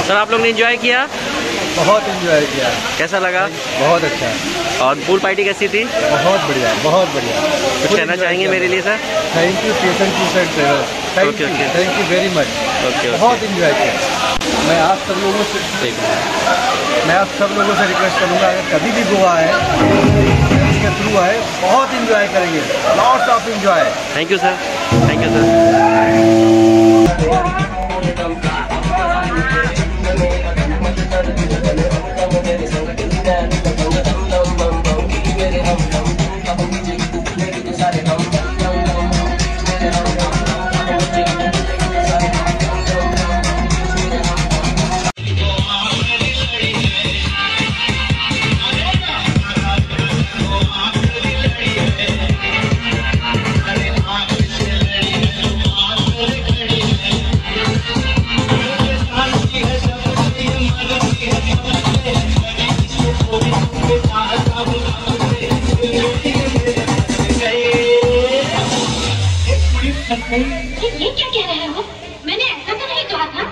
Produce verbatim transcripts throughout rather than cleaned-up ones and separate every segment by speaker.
Speaker 1: Sir आप लोग ने एंजॉय किया?
Speaker 2: बहुत एंजॉय किया।
Speaker 1: कैसा लगा?
Speaker 2: बहुत अच्छा।
Speaker 1: और पूल पार्टी कैसी थी?
Speaker 2: बहुत बढ़िया, बहुत बढ़िया।
Speaker 1: कुछ कहना चाहेंगे मेरे लिए sir?
Speaker 2: Thank you station to side travel, thank you, thank you very much.
Speaker 1: Okay,
Speaker 2: बहुत एंजॉय किया। मैं आप सब लोगों से मैं आप सब लोगों से रिक्वेस्ट करूँगा, अगर कभी भी गोवा आए, इसके थ्रू आए, बहुत एंजॉय करेंगे, lots of enjoy.
Speaker 1: Thank you sir, thank you sir.
Speaker 3: ये क्या कह रहे हो? मैंने ऐसा तो नहीं कहा था।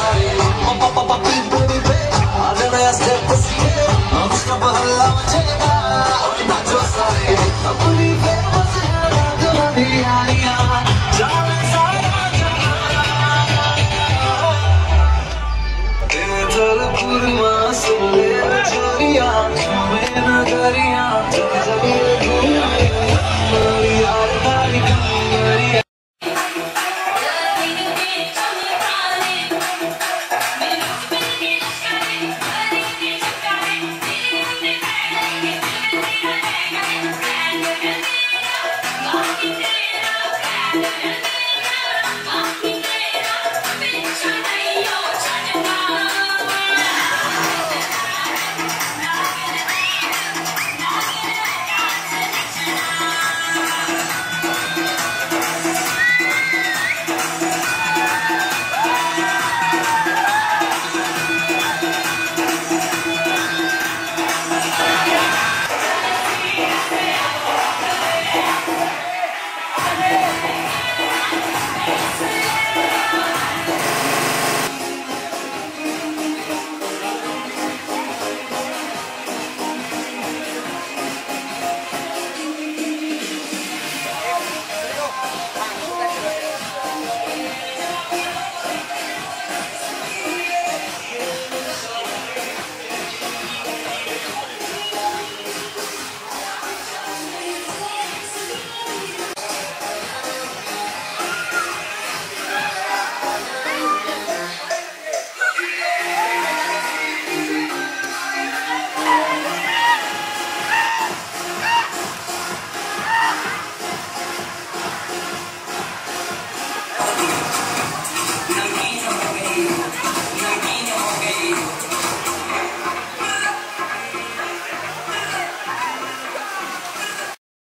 Speaker 4: Step, step, step, step, step, step, step, step,